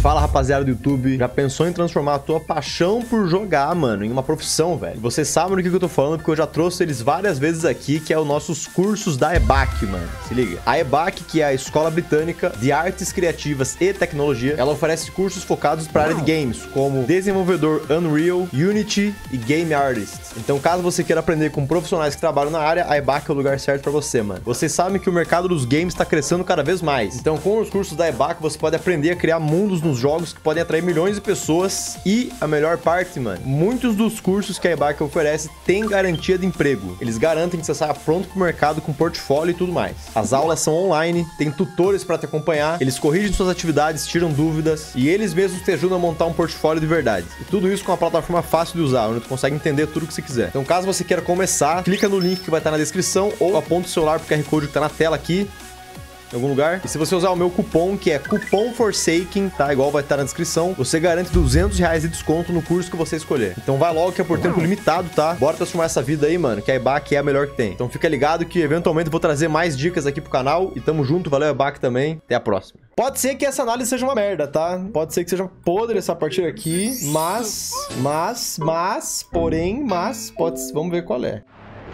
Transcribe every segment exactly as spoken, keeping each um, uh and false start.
Fala, rapaziada do YouTube, já pensou em transformar a tua paixão por jogar, mano, em uma profissão, velho? Vocês sabem do que eu tô falando, porque eu já trouxe eles várias vezes aqui, que é os nossos cursos da E B A C, mano. Se liga. A E B A C, que é a Escola Britânica de Artes Criativas e Tecnologia, ela oferece cursos focados para a área de games, como desenvolvedor Unreal, Unity e Game Artist. Então, caso você queira aprender com profissionais que trabalham na área, a E B A C é o lugar certo pra você, mano. Vocês sabem que o mercado dos games tá crescendo cada vez mais. Então, com os cursos da E B A C, você pode aprender a criar mundos nos jogos que podem atrair milhões de pessoas. E a melhor parte, mano, muitos dos cursos que a E B A C oferece têm garantia de emprego. Eles garantem que você saia pronto pro mercado com portfólio e tudo mais. As aulas são online, tem tutores pra te acompanhar, eles corrigem suas atividades, tiram dúvidas e eles mesmos te ajudam a montar um portfólio de verdade. E tudo isso com uma plataforma fácil de usar, onde tu consegue entender tudo que você quiser. Então, caso você queira começar, clica no link que vai estar na descrição ou aponta o celular pro Q R Code que tá na tela aqui, em algum lugar. E se você usar o meu cupom, que é cupom Forsaken, tá? Igual vai estar na descrição, você garante duzentos reais de desconto no curso que você escolher. Então vai logo que é por tempo limitado, tá? Bora transformar essa vida aí, mano, que a E B A C é a melhor que tem. Então fica ligado que eventualmente eu vou trazer mais dicas aqui pro canal. E tamo junto, valeu E B A C também. Até a próxima. Pode ser que essa análise seja uma merda, tá? Pode ser que seja podre essa partida aqui, mas, mas, mas, porém, mas, pode, vamos ver qual é.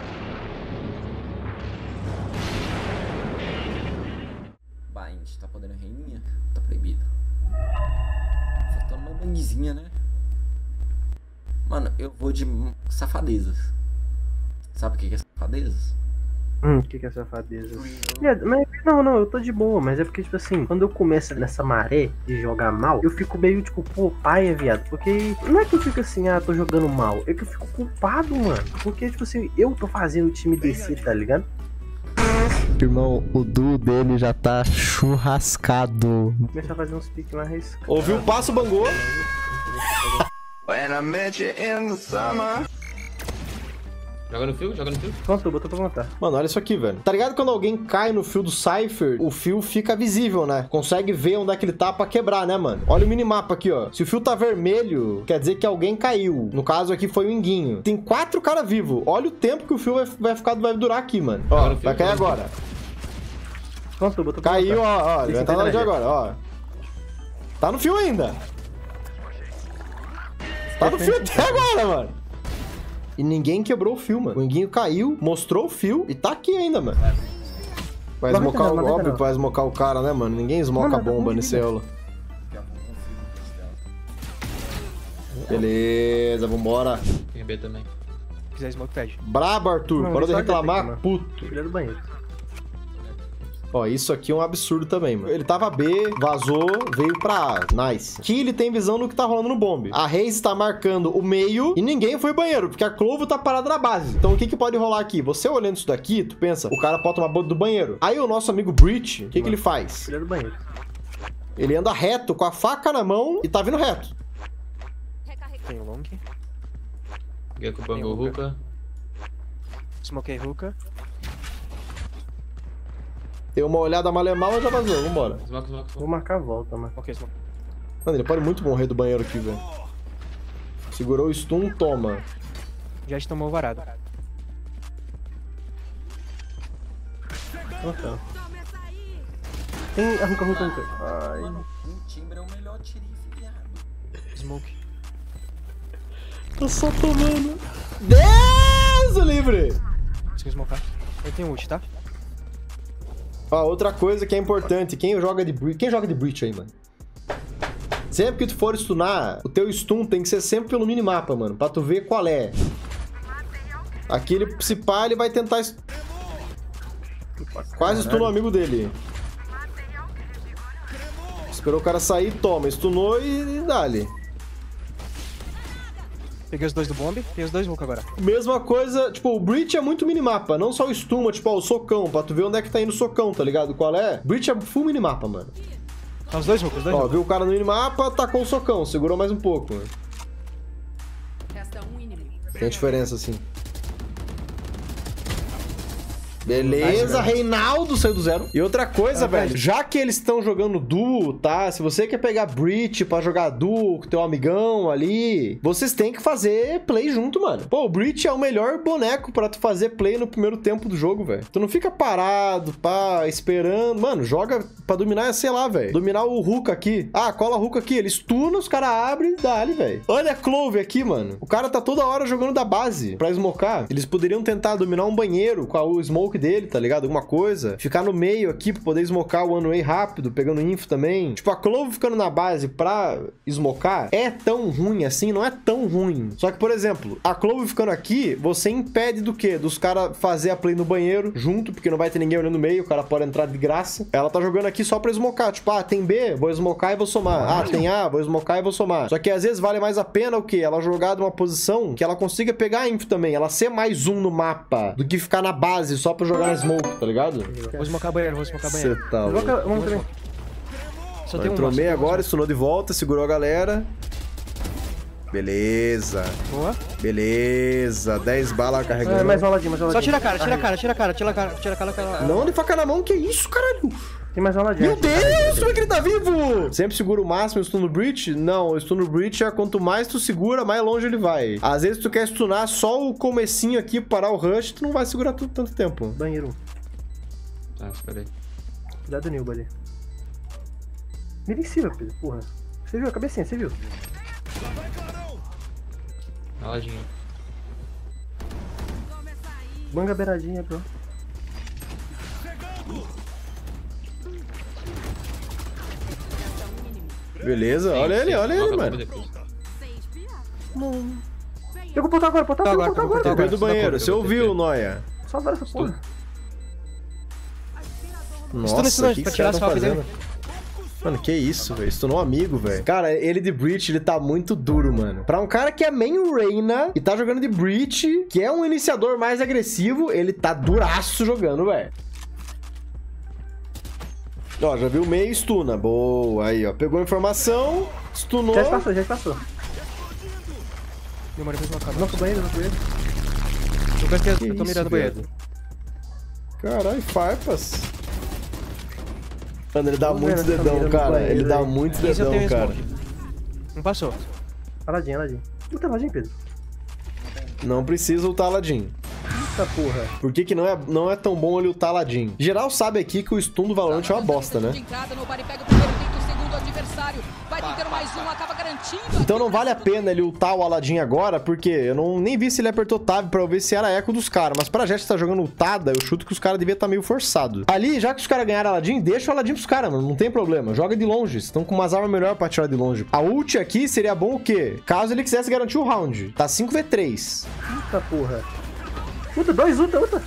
Tá podendo reininha? Tá proibido. Faltando uma banguizinha, né? Mano, eu vou de safadezas. Sabe o que é safadezas? Hum, o que, que é safadeza? Viado, mas, não, não, eu tô de boa, mas é porque, tipo assim, quando eu começo nessa maré de jogar mal, eu fico meio, tipo, pô, paia, viado. Porque não é que eu fico assim, ah, tô jogando mal, é que eu fico culpado, mano. Porque, tipo assim, eu tô fazendo o time descer, tá ligado? Irmão, o duo dele já tá churrascado. Vou começar a fazer uns piques mais arriscados. Ouviu o passo, bangou. Joga no fio, joga no fio. Pronto, botou pra plantar. Mano, olha isso aqui, velho. Tá ligado quando alguém cai no fio do Cypher, o fio fica visível, né? Consegue ver onde é que ele tá pra quebrar, né, mano? Olha o minimapa aqui, ó. Se o fio tá vermelho, quer dizer que alguém caiu. No caso aqui foi o Inguinho. Tem quatro caras vivos. Olha o tempo que o fio vai, vai ficar, vai durar aqui, mano. Ó, vai cair agora. Pronto, botou pra Caiu, plantar. ó, ó. Ele vai estar na hora de agora, ó. Tá no fio ainda. Tá no fio até agora, mano. E ninguém quebrou o fio, mano. O Inguinho caiu, mostrou o fio e tá aqui ainda, mano. Vai esmocar, óbvio que vai esmocar o cara, né, mano? Ninguém esmoca a bomba nesse elo. Beleza, vambora. Tem B também. Se quiser smoke, pede. Brabo, Arthur. Não, Parou de só reclamar, mano. puto. Filha do banheiro. Ó, isso aqui é um absurdo também, mano. Ele tava B, vazou, veio pra A. Nice. Aqui ele tem visão do que tá rolando no bombe. A Reis tá marcando o meio e ninguém foi banheiro, porque a Clovo tá parada na base. Então o que que pode rolar aqui? Você olhando isso daqui, tu pensa, o cara pode tomar banho do banheiro. Aí o nosso amigo Breach, o que que ele faz? Filha do banheiro. Ele anda reto, com a faca na mão e tá vindo reto. Tem o long. Gecko bangou hookah. Smokei hookah. Deu uma olhada malemal e já vazou. Vambora. Smoke, smoke, Vou smoke. marcar a volta, mano. Ok, smoke. Mano, ele pode muito morrer do banheiro aqui, velho. Segurou o stun, toma. Já tomou o varado. Oh, tá. Tem arranca hookah, hookah. Ai. Mano, um timbre é o melhor tirife, viado. Smoke. Tô só tomando. Deus o livre! Consegui smocar. Ele tem ult, tá? Ó, outra coisa que é importante, quem joga de Breach, quem joga de Breach aí, mano? Sempre que tu for stunar, o teu stun tem que ser sempre pelo minimapa, mano, pra tu ver qual é. Aqui ele, se pá, ele vai tentar... Est... Quase stunou o amigo dele. Esperou o cara sair, toma, stunou e, e dá-lhe. Peguei os dois do bomb, peguei os dois hook agora. Mesma coisa, tipo, o Breach é muito minimapa, não só o stun, mas, tipo, ó, o socão, pra tu ver onde é que tá indo o socão, tá ligado? Qual é? Breach é full minimapa, mano. Tá os dois hook, os dois Ó, hook. viu o cara no minimapa, tacou o socão, segurou mais um pouco, mano. Tem a diferença, assim. Beleza, Reinaldo saiu do zero. E outra coisa, ah, velho, já que eles estão jogando duo, tá? Se você quer pegar Breach pra jogar duo com teu amigão ali, vocês têm que fazer play junto, mano. Pô, o Breach é o melhor boneco pra tu fazer play no primeiro tempo do jogo, velho. Tu não fica parado, pá, esperando. Mano, joga pra dominar, sei lá, velho. Dominar o Hook aqui. Ah, cola o Hook aqui. Ele stuna, os caras abrem e dá ali, velho. Olha a Clove aqui, mano. O cara tá toda hora jogando da base pra smocar. Eles poderiam tentar dominar um banheiro com o smoke dele, tá ligado? Alguma coisa. Ficar no meio aqui pra poder smocar o one way rápido, pegando info também. Tipo, a Clove ficando na base pra smocar é tão ruim assim, não é tão ruim. Só que, por exemplo, a Clove ficando aqui, você impede do quê? Dos caras fazer a play no banheiro junto, porque não vai ter ninguém olhando no meio, o cara pode entrar de graça. Ela tá jogando aqui só pra smocar. Tipo, ah, tem B, vou smocar e vou somar. Ah, tem A, vou smocar e vou somar. Só que às vezes vale mais a pena o quê? Ela jogar de uma posição que ela consiga pegar a info também. Ela ser mais um no mapa do que ficar na base só pra jogar na smoke, tá ligado? Vou smocar banheiro, vou smocar banheiro. Você tá louco. Vamos também. Só tem um. Entrou meio agora, stunou de volta, segurou a galera. Beleza. Boa. Beleza. dez balas carregando. É, mais uma ladinha, mais uma ladinha. Só tira a cara, tira a cara, tira a cara, tira a cara, tira a cara, cara. Não de faca na mão, que isso, caralho? Tem mais uma ladinha. Meu Deus, como é que ele tá vivo? Sempre segura o máximo, stun no breach? Não, o stun no breach é quanto mais tu segura, mais longe ele vai. Às vezes tu quer stunar só o comecinho aqui, parar o rush, tu não vai segurar tudo tanto tempo. Banheiro. Tá, espera aí. Cuidado do Nilba ali. Mira em cima, Pedro, porra. Você viu a cabecinha, você viu? Na ladinha. Banga beiradinha, bro. Beleza, olha ele, olha ele, mano. Pegou o portal agora, portal agora, portal agora. Tá perto do banheiro, você ouviu, Noia? Só agora essa porra. Nossa, o que que os caras tão fazendo? Mano, que isso, velho. Stunou um amigo, velho. Cara, ele de Breach, ele tá muito duro, mano. Pra um cara que é main Reina e tá jogando de Breach, que é um iniciador mais agressivo, ele tá duraço jogando, velho. Ó, já viu meio stuna. Boa, aí, ó. Pegou a informação, stunou. Já passou, já passou. Demorei pra deslocar. Não, pro banheiro, não pro banheiro. Eu gastei, Que eu tô isso, mirando o banheiro. velho? Caralho, farpas. Mano, ele dá Vamos muitos ver, né, dedão, família, cara. no banheiro Ele dá aí. muitos Esse eu dedão, tenho cara. smoke. Não passou. Aladinho, aladinho. Puta, aladinho, Pedro. Não precisa ultar Aladdin. Puta porra. Por que que não é, não é tão bom ele ultar Aladdin? Geral sabe aqui que o stun do Valorant é uma bosta, né? Então não vale a pena ele ultar o Aladdin agora, porque eu não, nem vi se ele apertou tab pra eu ver se era eco dos caras. Mas pra gente que tá jogando ultada, eu chuto que os caras deviam estar meio forçados. Ali, já que os caras ganharam Aladdin, deixa o Aladdin pros caras, mano. Não tem problema. Joga de longe. Estão com umas armas melhores pra atirar de longe. A ult aqui seria bom o quê? Caso ele quisesse garantir o round. Tá cinco contra três. Puta porra. Puta, dois, ulta, ulta.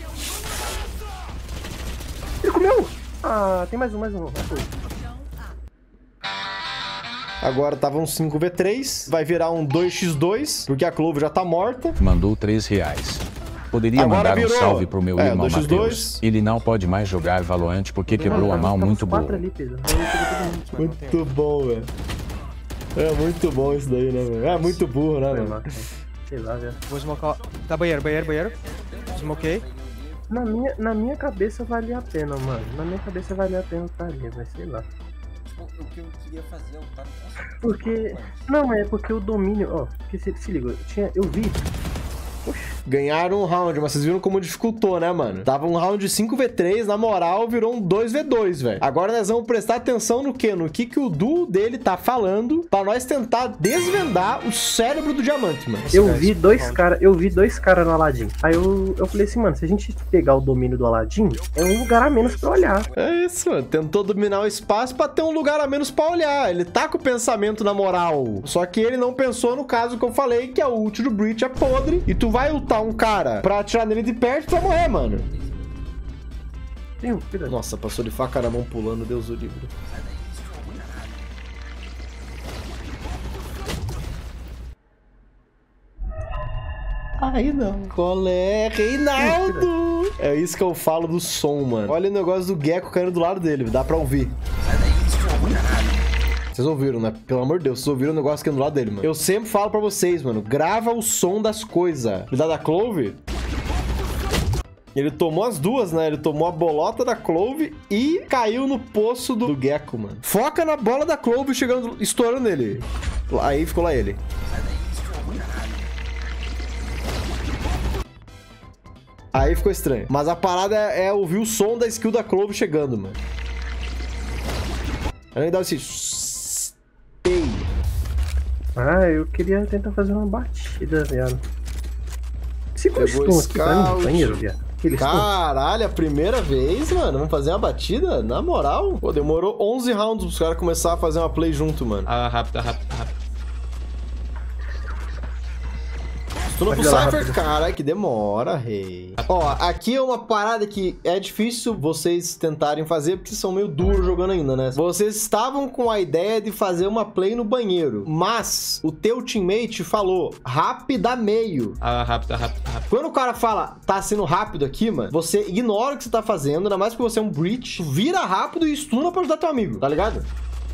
Ele comeu. Ah, tem mais um, mais um. Agora tava um cinco contra três. Vai virar um dois contra dois, porque a Clove já tá morta. Mandou três reais. Poderia Agora mandar virou. um salve pro meu É, irmão dois contra Matheus. dois. Ele não pode mais jogar Valorant porque quebrou a mão muito boa. Ali, Pedro. Muito bom, velho. É muito bom isso daí, né, velho? É muito burro, né, mano? Sei lá, velho. Vou smocar. Tá banheiro, banheiro, banheiro. Smokei. Na minha, na minha cabeça valia a pena, mano. Na minha cabeça valia a pena estar ali, mas sei lá. Tipo, o que eu queria fazer é o tá. Porque. Não, é porque o domínio. Ó, porque se, se liga, eu, tinha, eu vi. Ganharam um round, mas vocês viram como dificultou, né, mano? Tava um round cinco contra três, na moral, virou um dois contra dois, velho. Agora nós vamos prestar atenção no quê? No que que o duo dele tá falando pra nós tentar desvendar o cérebro do diamante, mano. Eu vi dois caras, eu vi dois caras no Aladdin. Aí eu, eu falei assim, mano, se a gente pegar o domínio do Aladdin, é um lugar a menos pra olhar. É isso, mano. Tentou dominar o espaço pra ter um lugar a menos pra olhar. Ele tá com o pensamento na moral. Só que ele não pensou no caso que eu falei, que a ult do Breach é podre e tu vai ultar um cara pra atirar nele de perto, tu vai morrer, mano. Tem um, cuidado. Nossa, passou de faca na mão pulando, Deus o livre. Aí não. Colé, Reinaldo! É isso que eu falo do som, mano. Olha o negócio do Gecko caindo do lado dele, dá pra ouvir. Vocês ouviram, né? Pelo amor de Deus, vocês ouviram o negócio caindo do lado dele, mano. Eu sempre falo pra vocês, mano, grava o som das coisas. Cuidado da Clove. Ele tomou as duas, né? Ele tomou a bolota da Clove e caiu no poço do, do Gecko, mano. Foca na bola da Clove chegando, estourando ele. Aí ficou lá ele. Aí ficou estranho. Mas a parada é, é ouvir o som da skill da Clove chegando, mano. Aí ele dá esse... Ah, eu queria tentar fazer uma batida, viado. Se Pegou gostou aqui pra mim, scout. banheiro, viado. Aquele Caralho, a primeira vez, mano. Vamos fazer uma batida? Na moral. Pô, demorou onze rounds pros caras começarem a fazer uma play junto, mano. Ah, rápido, rápido, rápido. Estuna pro Cypher, caralho, que demora, rei. Ó, aqui é uma parada que é difícil vocês tentarem fazer, porque vocês são meio duros jogando ainda, né? Vocês estavam com a ideia de fazer uma play no banheiro, mas o teu teammate falou, rápida meio. Ah, rápido, rápido, rápido. Quando o cara fala, tá sendo rápido aqui, mano, você ignora o que você tá fazendo, ainda mais porque você é um breach, vira rápido e stuna pra ajudar teu amigo, tá ligado?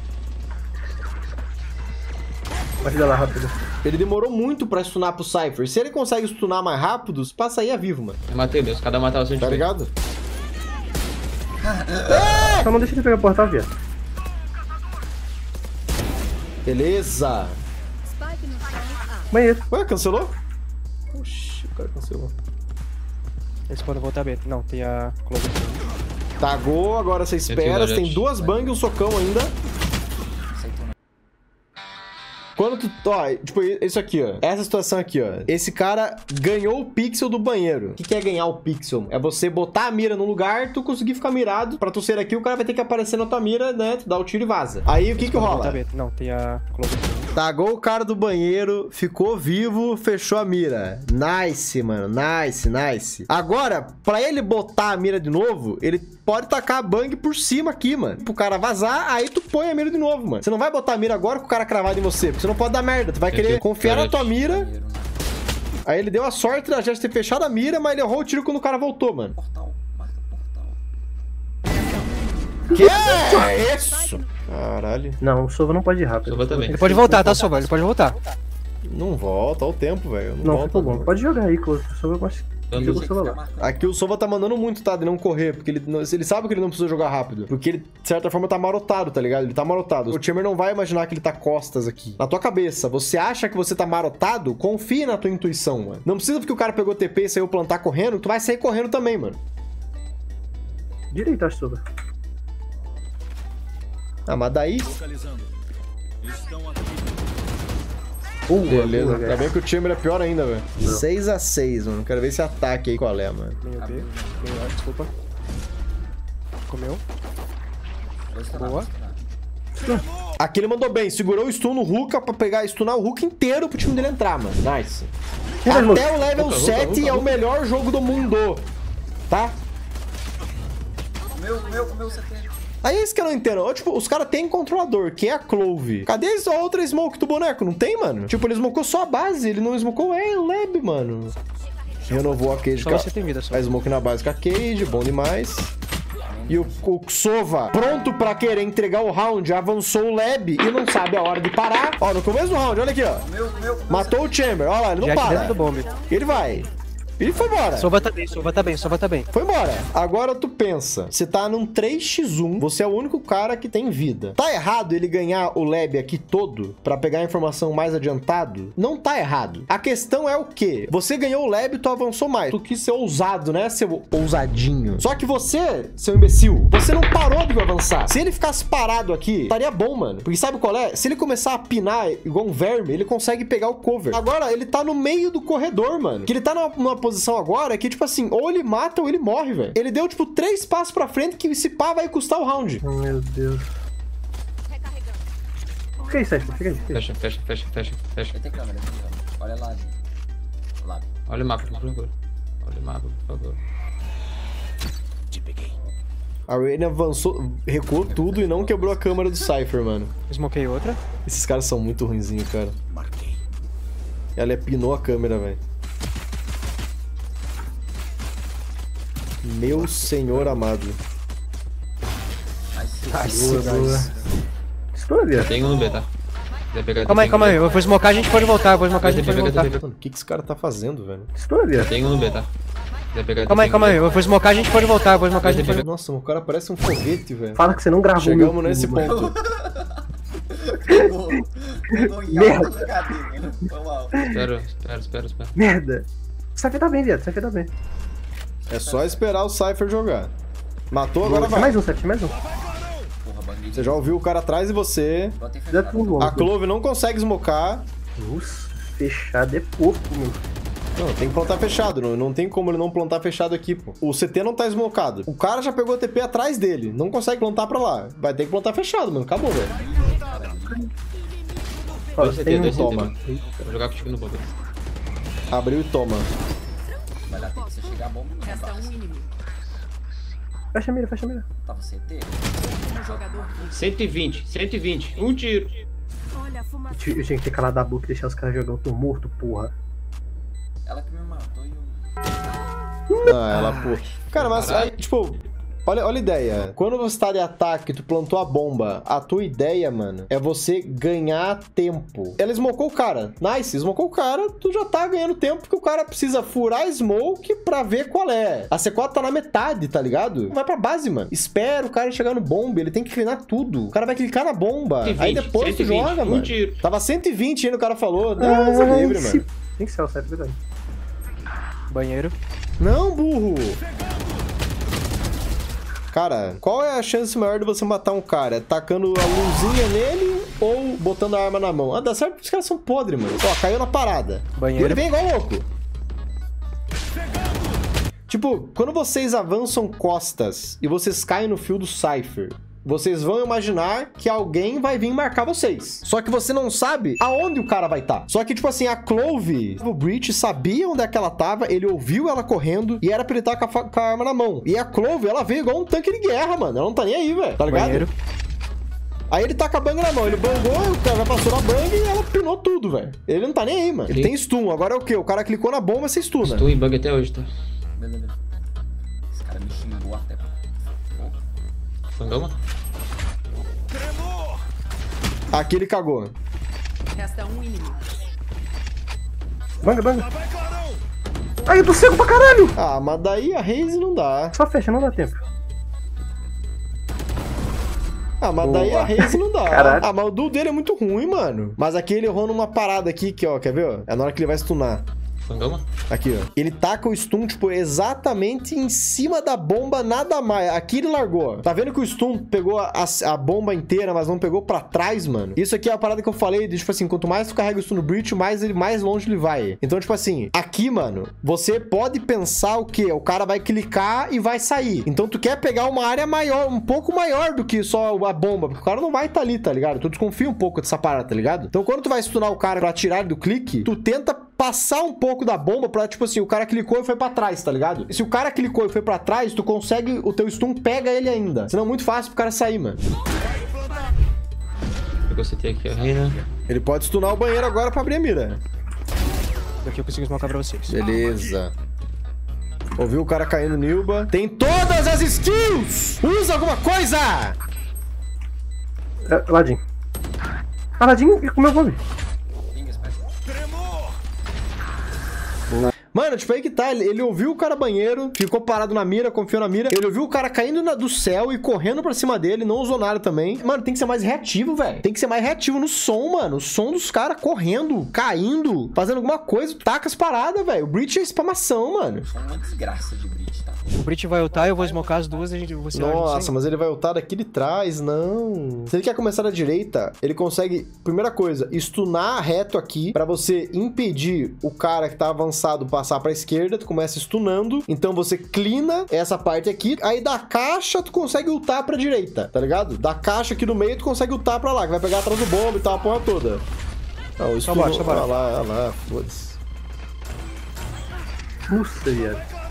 Batida lá, rápido. Ele demorou muito pra stunar pro Cypher. Se ele consegue stunar mais rápido, passa aí a vivo, mano. Eu matei Deus, cada matava o seu Tá ligado? Só não deixa ele pegar o portal, viado. Beleza. Banheiro. Ué, cancelou? Oxi, o cara cancelou. Eles podem voltar bem. Não, tem a Clove. Tagou, agora você espera. Eu Tem duas bang e um socão ainda. Quando tu... Ó, tipo, isso aqui, ó. Essa situação aqui, ó. Esse cara ganhou o pixel do banheiro. O que que é ganhar o pixel? É você botar a mira no lugar, tu conseguir ficar mirado. Pra tu ser aqui, o cara vai ter que aparecer na tua mira, né? Tu dá o tiro e vaza. Aí, o que que rola? Não, tem a Clove. Tagou o cara do banheiro, ficou vivo, fechou a mira. Nice, mano. Nice, nice. Agora, pra ele botar a mira de novo, ele pode tacar a bang por cima aqui, mano. Pro cara vazar, aí tu põe a mira de novo, mano. Você não vai botar a mira agora com o cara cravado em você, porque você não pode dar merda. Tu vai querer confiar na tua mira. Aí ele deu a sorte da gente ter fechado a mira, mas ele errou o tiro quando o cara voltou, mano. Portal, marca portal. Que é isso? Caralho. Não, o Sova não pode ir rápido. Sova também. Ele pode voltar, tá, Sova? Ele pode voltar. Não volta, olha o tempo, velho. Não, Não, volta, ficou bom. não. Pode jogar aí, que o Sova gosta. Dando Joga o Sova lá. Aqui o Sova tá mandando muito, tá? De não correr, porque ele, não- ele sabe que ele não precisa jogar rápido. Porque ele, de certa forma, tá marotado, tá ligado? Ele tá marotado. O Chamber não vai imaginar que ele tá costas aqui. Na tua cabeça, você acha que você tá marotado? Confia na tua intuição, mano. Não precisa porque o cara pegou T P e saiu plantar correndo, tu vai sair correndo também, mano. Direito, acho, Sova. Ah, mas daí... Uh, Beleza. boa, Tá bem que o Chamber é pior ainda, velho. seis a seis, mano. Quero ver esse ataque aí qual é, mano. Meio B. Meio A, desculpa. Comeu. Boa. Aqui ele mandou bem. Segurou o stun no Ruka pra pegar, stunar o Ruka inteiro pro time dele entrar, mano. Nice. Até o level sete é o melhor jogo do mundo. Tá? Meu, meu, meu, você tem. Aí é isso que eu não entendo. Ó, tipo, os caras têm controlador, que é a Clove. Cadê essa outra smoke do boneco? Não tem, mano? Tipo, ele smocou só a base, ele não smocou é, o lab, mano. Renovou a cage. Só com a- você tem vida, só. A smoke na base com a cage, bom demais. E o, o Sova, pronto pra querer entregar o round, avançou o lab e não sabe a hora de parar. Ó, no começo do round, olha aqui, ó. Meu, meu, meu. Matou o Chamber, olha lá, ele não Jet para. dentro do bombe. Ele vai. Ele foi embora. Sova tá bem, Sova tá bem, Sova tá bem. Foi embora. Agora tu pensa, você tá num três por um, você é o único cara que tem vida. Tá errado ele ganhar o lab aqui todo pra pegar a informação mais adiantado? Não tá errado. A questão é o quê? Você ganhou o lab, tu avançou mais. Tu quis ser ousado, né, seu ousadinho? Só que você, seu imbecil, você não parou de avançar. Se ele ficasse parado aqui, estaria bom, mano. Porque sabe qual é? Se ele começar a pinar igual um verme, ele consegue pegar o cover. Agora, ele tá no meio do corredor, mano. Que ele tá numa, numa posição agora que, tipo assim, ou ele mata ou ele morre, velho. Ele deu, tipo, três passos pra frente que se pá vai custar o round. Oh, meu Deus. Fica aí, Sérgio. Fica aí. Fica aí. Fecha, fecha, fecha, fecha, fecha. Tem câmera, tem câmera. Olha lá, gente. Lá. Olha o mapa, por favor. Olha o mapa, por favor. A Rain avançou, recuou tudo e não quebrou a câmera do Cypher, mano. Smokei outra. Esses caras são muito ruinzinhos, cara. Ela pinou a câmera, velho. Meu senhor amado. Boa, boa. Explodiu. Tem um no B, tá? Quiser pegar, Calma aí, tem calma um aí. no B. Eu vou smocar, a gente pode voltar. Eu vou smocar, a gente Tem pode que pegar, voltar. tem que pegar. Mano, o que que esse cara tá fazendo, velho? Explodiu. Tem um no B, tá? Quiser pegar Calma aí, calma aí. Eu vou smocar, a gente pode voltar. Eu vou smocar, a gente pode... Nossa, o cara parece um foguete, velho. Fala que você não gravou. Chegamos meu nesse filme, ponto. Pegou. Pegou em Merda. alta cadeira. Foi mal. Espera, espera, espera, espera. Merda. Isso aqui tá bem, viado. Isso aqui tá bem. É só esperar o Cypher jogar. Matou, agora Tem vai. mais um, Seth, mais um. Porra, bandido. Você já ouviu o cara atrás de você. Botei Já fechado. tudo A Clove não consegue smocar. Nossa, fechado é pouco, meu. Não, tem que plantar fechado. Não, não tem como ele não plantar fechado aqui, pô. O C T não tá smocado. O cara já pegou o T P atrás dele. Não consegue plantar pra lá. Vai ter que plantar fechado, mano. Acabou, velho. Ó, Dois C T, tem dois um... C T, toma. mano. Vou jogar contigo no bomba. Abriu e toma. Vai dar tempo de você chegar a bomba. Não, Resta tá. um inimigo. Fecha a mira, fecha a mira. Tava C T? Um jogador vivo. cento e vinte, cento e vinte. Um tiro. Olha a Eu fumaça. tinha eu tinha que ter calado a boca e deixar os caras jogar. Eu tô morto, porra. Ela que me matou e eu... Ah, ela, pô. Cara, mas aí, tipo, olha, olha a ideia. Quando você tá de ataque, tu plantou a bomba, a tua ideia, mano, é você ganhar tempo. Ela smocou o cara. Nice, smocou o cara, tu já tá ganhando tempo, porque o cara precisa furar a smoke pra ver qual é. A C quatro tá na metade, tá ligado? Vai pra base, mano. Espera o cara chegar no bomba, ele tem que clinar tudo. O cara vai clicar na bomba. cento e vinte, Aí depois tu cento e vinte, joga, um mano. tiro. Tava cento e vinte ainda, o cara falou. Deus é livre, se- mano. Tem que ser o Seth, verdade. Banheiro. Não, burro! Cara, qual é a chance maior de você matar um cara? É tacando a luzinha nele ou botando a arma na mão? Ah, dá certo porque os caras são podres, mano. Ó, caiu na parada. Banheiro. E ele vem igual louco. Tipo, quando vocês avançam costas e vocês caem no fio do Cypher, vocês vão imaginar que alguém vai vir marcar vocês. Só que você não sabe aonde o cara vai estar. Só que, tipo assim, a Clove, o Breach sabia onde é que ela tava, ele ouviu ela correndo e era pra ele estar com a, fa- com a arma na mão. E a Clove, ela veio igual um tanque de guerra, mano. Ela não tá nem aí, velho. Tá ligado? Banheiro. Aí ele tá com a bang na mão, ele bangou, o cara já passou na bang e ela pinou tudo, velho. Ele não tá nem aí, mano. Ele Sim. tem stun. Agora é o quê? O cara clicou na bomba, você stuna. Estou em bug até hoje, tá? Beleza, beleza. Esse cara me xingou até. Fangama? Aqui ele cagou. Resta um inimigo. Banga, banga. Ai, eu tô cego pra caralho! Ah, mas daí a Raze não dá. Só fecha, não dá tempo. Ah, mas daí a Raze não dá. Caralho. Ah, mas o duo dele é muito ruim, mano. Mas aqui ele errou numa parada aqui, que, ó, quer ver, ó? É na hora que ele vai stunar. Fangama? Aqui, ó. Ele taca o stun, tipo, exatamente em cima da bomba, nada mais. Aqui ele largou, ó. Tá vendo que o stun pegou a, a- a bomba inteira, mas não pegou pra trás, mano? Isso aqui é a parada que eu falei, de, tipo assim, quanto mais tu carrega o stun no Breach, mais, ele, mais longe ele vai. Então, tipo assim, aqui, mano, você pode pensar o quê? O cara vai clicar e vai sair. Então, tu quer pegar uma área maior, um pouco maior do que só a bomba, porque o cara não vai estar tá ali, tá ligado? Tu desconfia um pouco dessa parada, tá ligado? Então, quando tu vai stunar o cara pra tirar ele do clique, tu tenta passar um pouco da bomba pra, tipo assim, o cara clicou e foi pra trás, tá ligado? E se o cara clicou e foi pra trás, tu consegue, o teu stun pega ele ainda. Senão é muito fácil pro cara sair, mano. Pegou C T aqui, a Reina. Ele pode stunar o banheiro agora pra abrir a mira. Daqui eu consigo smocar pra vocês. Beleza. Ouviu o cara caindo Nilba. Tem todas as skills! Usa alguma coisa! É, Ladinho. Ah, Ladinho comeu o bombe. Pinga, espera. Mano, tipo, aí que tá, ele, ele ouviu o cara banheiro, ficou parado na mira, confiou na mira. Ele ouviu o cara caindo na- do céu e correndo pra cima dele, não usou nada também. Mano, tem que ser mais reativo, velho. Tem que ser mais reativo no som, mano. O som dos caras correndo, caindo, fazendo alguma coisa. Taca as paradas, velho. O Breach é spamação, mano. Foi uma desgraça de bridge, tá? O Breach vai ultar, eu vou smocar as duas e a gente você olha Nossa, isso aí. mas ele vai ultar daqui de trás, não. Se ele quer começar da direita, ele consegue, primeira coisa, stunar reto aqui pra você impedir o cara que tá avançado passar pra esquerda, tu começa stunando, então você clina essa parte aqui, aí da caixa tu consegue ultar pra direita, tá ligado? Da caixa aqui no meio tu consegue ultar pra lá, que vai pegar atrás do bomba e tal, a porra toda. Não, isso bora, só bora. Olha lá, olha lá, foda-se. Nossa, viado.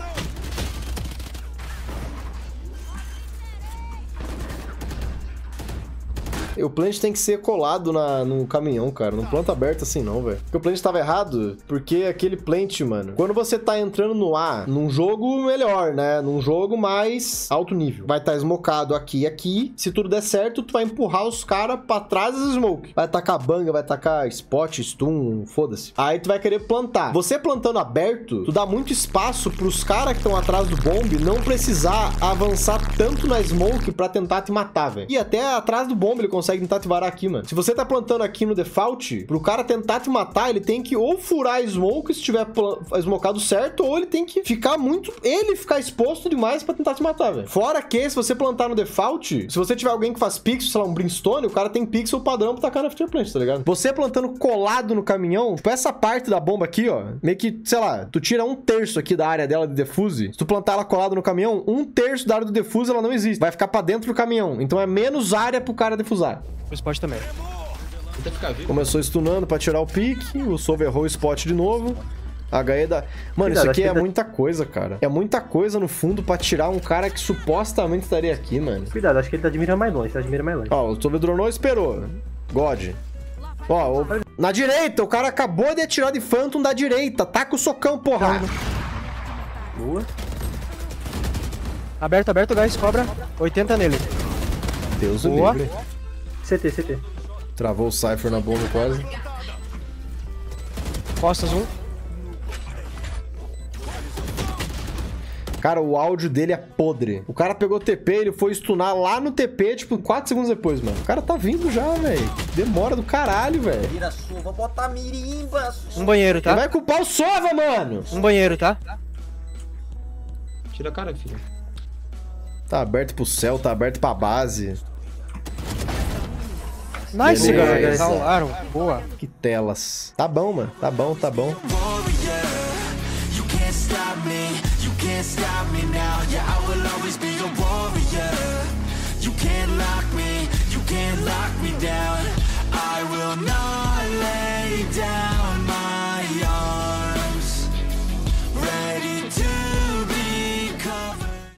O plant tem que ser colado na, no caminhão, cara. Não planta aberto assim não, velho. Porque o plant tava errado, porque aquele plant, mano, quando você tá entrando no A, num jogo melhor, né? Num jogo mais alto nível. Vai estar tá smocado aqui e aqui. Se tudo der certo, tu vai empurrar os caras pra trás das smoke. Vai tacar banga, vai tacar spot, stun, foda-se. Aí tu vai querer plantar. Você plantando aberto, tu dá muito espaço pros caras que estão atrás do bomb não precisar avançar tanto na smoke pra tentar te matar, velho. E até atrás do bomb ele consegue tentar te varar aqui, mano. Se você tá plantando aqui no default, pro cara tentar te matar, ele tem que ou furar a smoke se tiver smocado certo, ou ele tem que ficar muito... Ele ficar exposto demais pra tentar te matar, velho. Fora que, se você plantar no default, se você tiver alguém que faz pixel, sei lá, um brimstone, o cara tem pixel padrão pra tacar na afterplant, tá ligado? Você plantando colado no caminhão, tipo, essa parte da bomba aqui, ó, meio que, sei lá, tu tira um terço aqui da área dela de defuse. Se tu plantar ela colado no caminhão, um terço da área do defuse, ela não existe. Vai ficar pra dentro do caminhão. Então é menos área pro cara defusar. O spot também. Tenta ficar vivo. Começou stunando pra tirar o pique, o Sova errou o spot de novo. H E da... Mano, isso aqui é muita coisa, cara. É muita coisa no fundo pra tirar um cara que supostamente estaria aqui, mano. Cuidado, acho que ele tá admirando mais longe, tá admirando mais longe. Ó, o Sova dronou e esperou. God. Ó, o... na direita, o cara acabou de atirar de Phantom da direita. Taca o socão, porra. Boa. Aberto, aberto, guys, cobra. oitenta nele. Deus o Boa. livre. C T, C T. Travou o Cypher na bomba quase. Costas um. Cara, o áudio dele é podre. O cara pegou T P, ele foi stunar lá no T P, tipo, quatro segundos depois, mano. O cara tá vindo já, velho. Demora do caralho, velho. Vira Sova, bota mirimba. Um banheiro, tá? Ele vai culpar o Sova, mano. Um banheiro, tá? Tira a cara, filho. Tá aberto pro céu, tá aberto pra base. Nice, Beleza. galera. Salaram. Boa. Que telas. Tá bom, mano. Tá bom, tá bom. Can't stop me now, yeah, I will always be a warrior. You can't lock me, you can't lock me down.